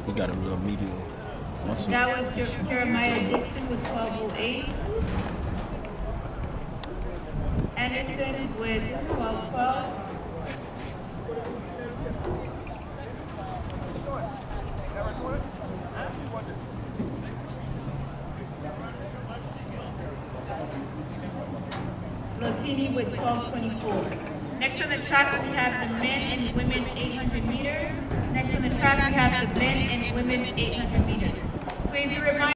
He got a real medial muscle. That was Jeremiah Dixon with 1208. Anderson with 1212. LOTTINI with 1224. Next on the track we have the men and women 800 meters. Next on the track we have the men and women 800 meters. Please be reminded.